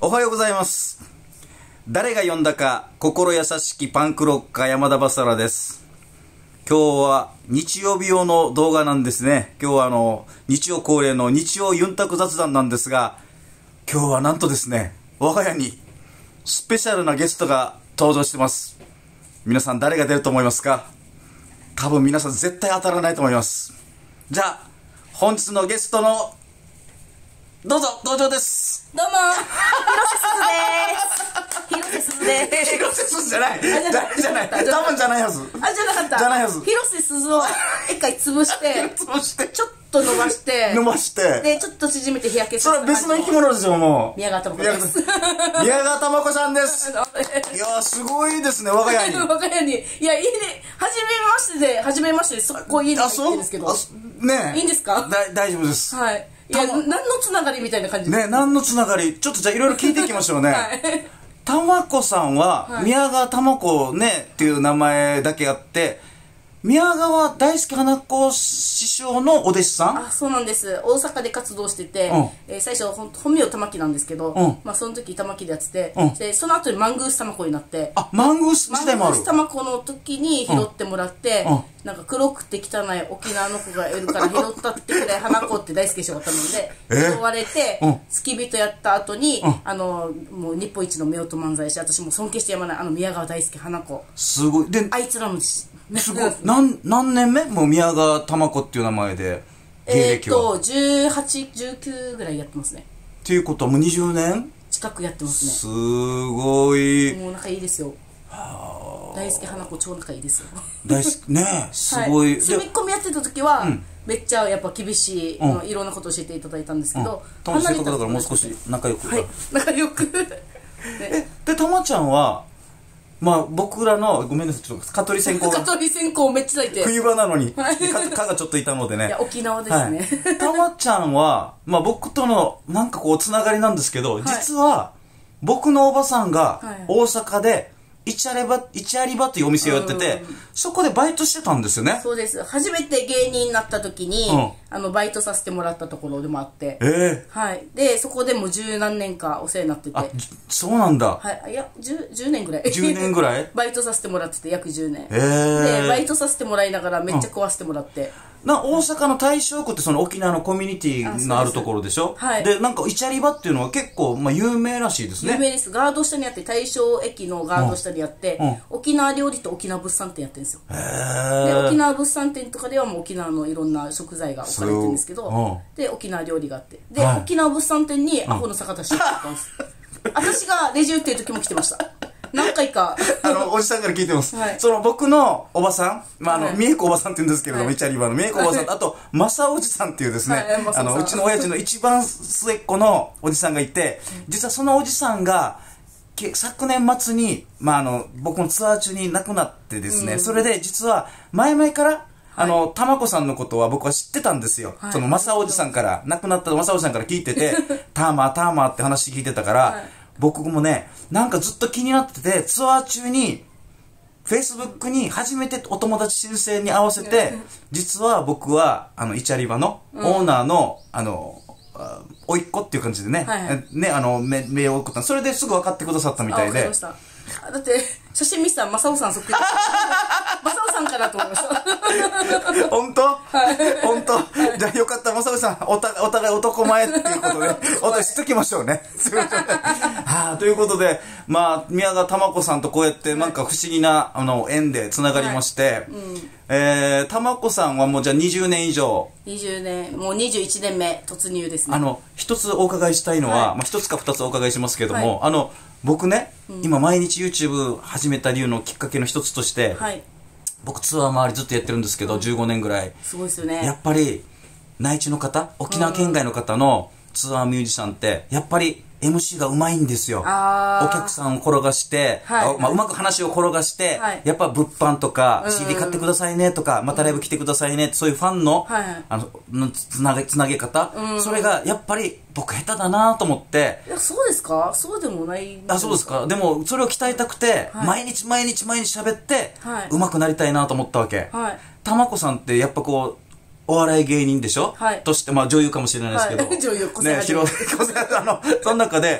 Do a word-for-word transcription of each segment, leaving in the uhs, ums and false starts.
おはようございます。誰が呼んだか心優しきパンクロッカー山田バサラです。今日は日曜日用の動画なんですね。今日はあの日曜恒例の日曜ユンタク雑談なんですが、今日はなんとですね、我が家にスペシャルなゲストが登場してます。皆さん誰が出ると思いますか？多分皆さん絶対当たらないと思います。じゃあ本日のゲストのどうぞ登場です。 どうも広瀬すずです。広瀬すずです。 広瀬すずじゃない。じゃない。多分じゃないはず。 あ、じゃなかった。 じゃないはず。 広瀬すずを一回潰して潰してちょっと伸ばして伸ばしてでちょっと縮めて日焼けそれは別の生き物ですよ。もう宮川玉子です。 宮川玉子さんです。いやーすごいですね。我が家に我が家にいやいいね。初めましてで初めましてそこいいですいいんですけどねいいんですか？ だ大丈夫です。 はい。いや何のつながりみたいな感じね。何のつながりちょっとじゃあいろいろ聞いていきましょうね。はい。玉子さんは宮川玉子ねっていう名前だけあって、宮川大輔花子師匠のお弟子さん？ あ、そうなんです。大阪で活動してて、うんえー、最初本本名玉木なんですけど、うん、まあその時玉木でやってて、うん、でその後にマングース玉子になって、 あ、マングース時代もある。 マングース玉子の時に拾ってもらって、うん、なんか黒くて汚い沖縄の子がいるから拾ったってくらい花子って大輔師匠だったので拾われて、うん、付き人やった後に、うん、あのもう日本一の夫婦漫才師、私も尊敬してやまないあの宮川大輔花子。 すごい。であいつらもすごい。何何年目？もう宮川玉子っていう名前で芸歴は。 えーっとじゅうはち、じゅうきゅうぐらいやってますね。 っていうことはもうにじゅうねん近くやってますね。 すごい。 もう仲いいですよ。大輔花子超仲いいですよ。 大好きね。すごい。 住み込みやってた時は、うん、めっちゃやっぱ厳しい、うん、いろんなこと教えていただいたんですけど、 うん、楽しいことだからもう少し仲良く。 はい、仲良く。 えでたまちゃんはまあ僕らのごめんなさいちょっと蚊取り線香蚊取り線香めっちゃ咲いて冬場なのに蚊がちょっといたのでね。 いや沖縄ですね。 はい、たまちゃんはまあ僕とのなんかこうつながりなんですけど、はい、実は僕のおばさんが大阪でイチャレバイチャリバっていうお店をやってて、そこでバイトしてたんですよね。 そうです。初めて芸人になった時に、うん、あのバイトさせてもらったところでもあって、えー、はい。でそこでも十何年かお世話になってて。 あ、そうなんだ。 はい。いや十十年ぐらい。 十年ぐらい。 バイトさせてもらってて約十年。 えー、 でバイトさせてもらいながらめっちゃ食わせてもらって。 うん、な大阪の大正区ってその沖縄のコミュニティのあるところでしょ。はい。でなんかイチャリバっていうのは結構まあ有名らしいですね。 有名です。ガード下にあって大正駅のガード下にあって。うんうん、沖縄料理と沖縄物産店やってるんですよ。で沖縄物産店とかではもう沖縄のいろんな食材が置かれてるんですけど、うん、で沖縄料理があってで、はい、沖縄物産店にアホの坂田師匠があったんです。私がレジ打ってる時も来てました。何回かあのおじさんから聞いてます。はい、その僕のおばさん、まああの美恵子おばさんって言うんですけれども、イチャリバの美恵子おばさんと、あと正おじさんっていうですね、はい、あのうちの親父の一番末っ子のおじさんがいて、実はそのおじさんが昨年末に、まあ、あの僕のツアー中に亡くなってですね、うん、それで実は前々から、はい、あの玉子さんのことは僕は知ってたんですよ、はい、その正おじさんから亡くなった正おじさんから聞いててターマーターマーって話聞いてたから、はい、僕もねなんかずっと気になってて、ツアー中にフェイスブックに初めてお友達申請に合わせて、実は僕はあのイチャリバのオーナーの、うん、あのおいっ子っていう感じでね、はいはい、ね、あの、メールを送った。それですぐ分かってくださったみたいで。 だって、写真見せたら、正雄さんそっくり。正雄さんかなと思いました。 本当？はい。本当？じゃあよかった、正雄さん、お互い、お互い男前っていうことで、お互いしときましょうね。はあ、ということで、まあ、宮川玉子さんとこうやって、なんか不思議な、あの、縁でつながりまして、はい、うん、えー、玉子さんはもうじゃあにじゅうねん以上。 にじゅうねん、もうにじゅういちねんめ突入ですね。 あの、一つお伺いしたいのは、はい、まあ一つか二つお伺いしますけども、はい、あの、僕ね、うん、今毎日 YouTube 始めた理由のきっかけの一つとして、はい、僕ツアー周りずっとやってるんですけど、うん、じゅうごねんぐらい。 すごいですよね。 やっぱり、内地の方、沖縄県外の方のツアーミュージシャンって、やっぱり、エムシー がうまいんですよ。お客さんを転がして、はい、まあ、うまく話を転がして、はい、やっぱ物販とか、シーディー 買ってくださいねとか、またライブ来てくださいね、そういうファンの、はい、あのつなげ、つなげ方、それがやっぱり僕下手だなと思って。 いや、そうですか？そうでもない。 あ、そうですか。でも、それを鍛えたくて、はい、毎日毎日毎日喋って、はい、うまくなりたいなと思ったわけ。はい、玉子さんってやっぱこう、お笑い芸人でしょ、はい、として、まあ女優かもしれないですけど。はい、女優、個性派。ね、広い、個性派、あの、その中で、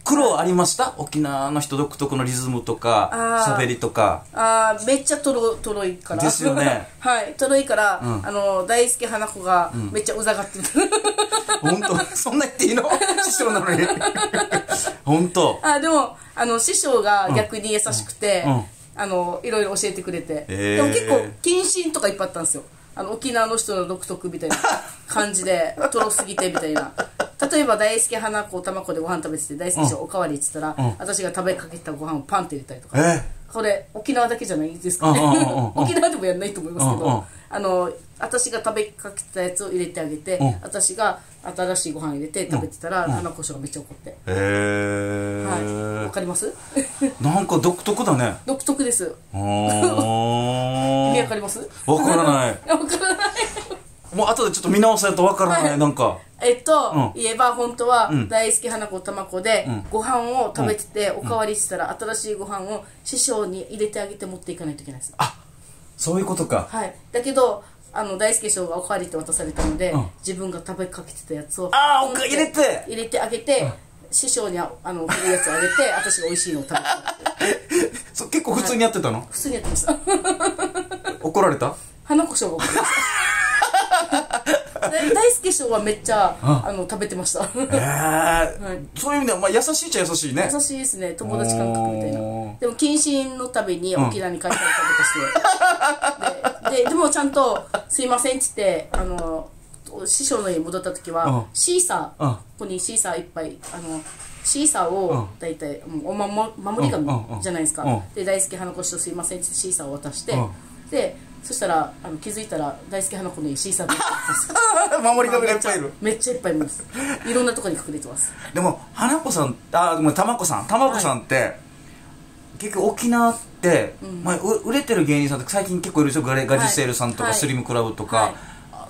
苦労ありました？沖縄の人独特のリズムとか喋りとか。 ああ、めっちゃとろとろいからですよね。 はい、とろいから、うん、あの大輔花子がめっちゃうざがってる、 うん、本当そんな言っていいの？師匠なのに本当。 あ、でもあの師匠が逆に優しくて、うんうん、あのいろいろ教えてくれて、えー、でも結構謹慎とかいっぱいあったんですよ。あの沖縄の人の独特みたいな感じでとろすぎてみたいな。例えば大輔花子玉子でご飯食べてて大輔師匠おかわりって言ったら、うん、私が食べかけたご飯をパンって入れたりとか、えー、これ沖縄だけじゃないですかね。沖縄でもやんないと思いますけど、あの私が食べかけたやつを入れてあげて、うん、私が新しいご飯入れて食べてたら、うん、花子師匠がめっちゃ怒って、へえー、はい、わかります？ なんか独特だね。 独特です。意味わかります？ わからない。 わからない。 もう後でちょっと見直さないとわからない、はい、なんかえっと、うん、言えば本当は、うん、大輔花子玉子で、うん、ご飯を食べてて、うん、おかわりしたら、新しいご飯を師匠に入れてあげて持っていかないといけないです。 あ、そういうことか。 はい。だけどあの大輔師匠がおかわりって渡されたので、うん、自分が食べかけてたやつをあー、入れて入れてあげて、うん、師匠にあの振るやつをあげて私が美味しいのを食べたそ結構普通にやってたの？はい、 普通にやってました怒られた？ 花子師匠が怒られました大輔師匠はめっちゃあの食べてましたへえ、 はい、そういう意味では、まあ、優しいっちゃ優しいね。 優しいですね、友達感覚みたいな。でも謹慎のたびに沖縄に帰ったりとかして、うん、で, で, でもちゃんと「すいません」っつってあの師匠の家に戻った時は、うん、シーサー、うん、ここにシーサーいっぱいあのシーサーを大体、うん、おまも守り神じゃないですか、うんうん、で大輔花子師匠すいませんってシーサーを渡して、うん、でそしたらあの気づいたら大輔花子の家シーサーで守り神がいっぱいいる。 めっちゃいっぱいいます。いろんなところに隠れてます。 でも花子さん、あ、でも玉子さん玉子さんって、はい、結局沖縄って、うん、まあ、売れてる芸人さんって最近結構いるでしょ。ガリセールさんとか、はい、スリムクラブとか、はい、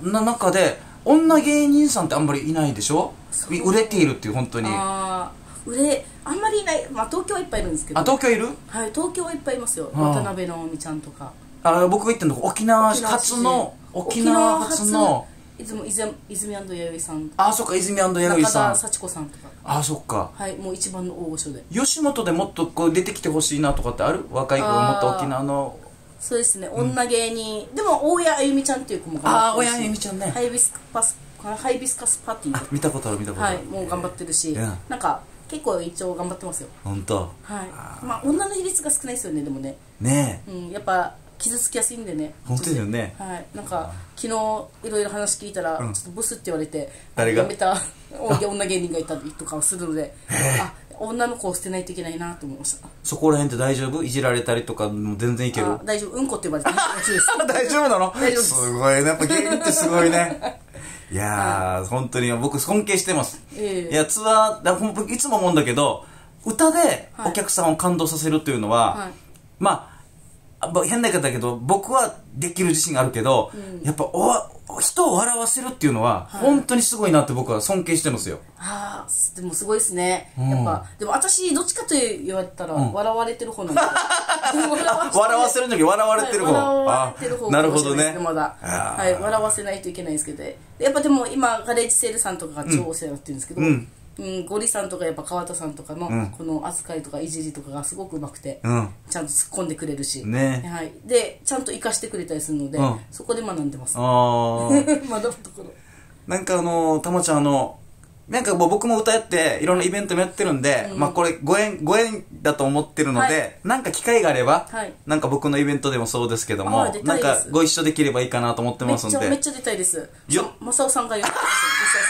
な中で女芸人さんってあんまりいないでしょ。売れているっていう本当に。 あ売れあんまりいない、まあ、東京はいっぱいいるんですけど。 あ、東京いる？ はい、東京はいっぱいいますよ。渡辺直美ちゃんとか。 あ、僕が言ってるの沖縄初の沖縄初の泉泉弥生さん。 あ、そっか、泉弥生さん、 中田幸子さんとか。 あ、そっか。 はい、もう一番の大御所で。 吉本でもっとこう出てきてほしいなとかってある？若い子がもっと沖縄の。 そうですね、女芸人、うん、でも大谷あゆみちゃんっていう子も頑張ってるし。あ、大谷あゆみちゃんね。 ハイビスカスハイビスカスパーティー見たことある見たことある。 はい、もう頑張ってるし、なんか結構一応頑張ってますよ。 本当。 はい。まあ女の比率が少ないですよね、でもね。 ねえ。 うん、やっぱ傷つきやすいんでね。 本当ですよね。 はい。なんか昨日いろいろ話聞いたら、ちょっとブスって言われて、 誰が辞めた女芸人がいたりとかするので、あ、女の子を捨てないといけないなと思いました。 そこら辺って大丈夫？いじられたりとかも全然いける？ 大丈夫。うんこって言われて大丈夫です。 大丈夫なの？ 大丈夫です。 すごいね。やっぱ芸人ってすごいね。いやー、本当に僕尊敬してます。いや、ツアーいつも思うんだけど、歌でお客さんを感動させるっていうのは、まあ変な言い方だけど僕はできる自信があるけど、やっぱお人を笑わせるっていうのは本当にすごいなって僕は尊敬してるんですよ。 ああ、でもすごいですね。やっぱでも私どっちかと言われたら笑われてる方なんで。 笑わせるんだけど笑われてる方。 笑われてる方。なるほどね。まだはい笑わせないといけないんですけど、やっぱでも今ガレージセールさんとかが超お世話になってるんですけど。うん、ゴリさんとかやっぱ川田さんとかの、うん、この扱いとかいじりとかがすごくうまくて、うん、ちゃんと突っ込んでくれるし、ね、はい、でちゃんと生かしてくれたりするので、うん、そこで学んでます。あ学ぶところなんかあのたまちゃんあのなんかもう僕も歌やっていろんなイベントもやってるんで、うん、まあこれご縁ご縁だと思ってるので、はい、なんか機会があれば、はい、なんか僕のイベントでもそうですけどもなんかご一緒できればいいかなと思ってますんで。 めっちゃめっちゃ出たいです。マサオさんが言ってます。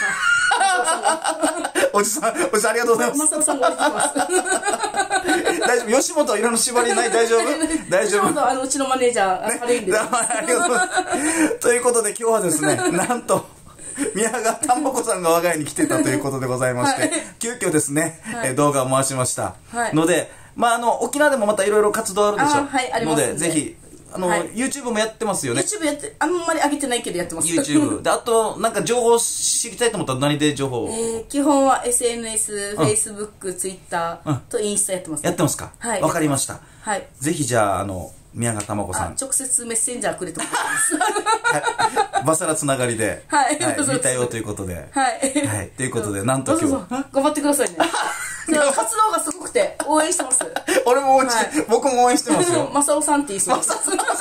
おじさん、おじさんありがとうございます。 マサオさんが言ってます。 大丈夫。吉本はいろんな縛りない？大丈夫？大丈夫。 吉本あのうちのマネージャー、ね、悪いんで。 ありがとうございます。ということで今日はですね、なんと宮川玉子さんが我が家に来てたということでございまして、はい、急遽ですね、はい、動画を回しました、はい、ので、まああの沖縄でもまたいろいろ活動あるでしょ。あ、はい、ありますのでぜひ。あの、はい、YouTube もやってますよね。 YouTube やってあんまり上げてないけどやってます。 YouTube であとなんか情報知りたいと思ったら何で情報を、 えー、基本は エスエヌエス、うん、Facebook、Twitter とインスタやってます、ね、 やってますか。はい、わかりました。はい、ぜひじゃああの宮川玉子さん直接メッセンジャーくれてもらってますはい、バサラつながりで、はい、はい、見たよということで、はい、はい、ということでなんと今日頑張ってくださいね。活動て応援してます。 俺も応援して、はい、僕も応援してますよ。 マサオさんって言いそうです。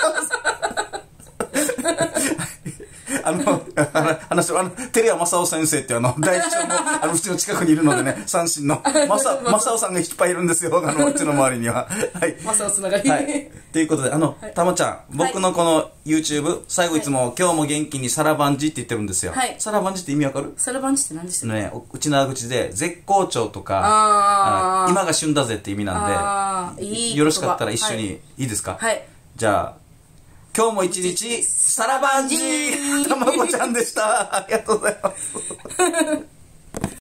あの、話、あの、テレア正雄先生ってあの、大師匠も、あの、うちの近くにいるのでね、三振の、まさ、正雄さんがいっぱいいるんですよ、あの、うちの周りには。はい。 正雄つながり。 はい。ということで、あの、たまちゃん、僕のこの YouTube、最後いつも、今日も元気にサラバンジって言ってるんですよ。はい。サラバンジって意味わかる？ サラバンジって何でしたっけ？ ね、うちの口で、絶好調とか、今が旬だぜって意味なんで、いいよろしかったら一緒に、いいですか？はい。じゃあ、今日も一日、サラバンジーたまごちゃんでした。ありがとうございます。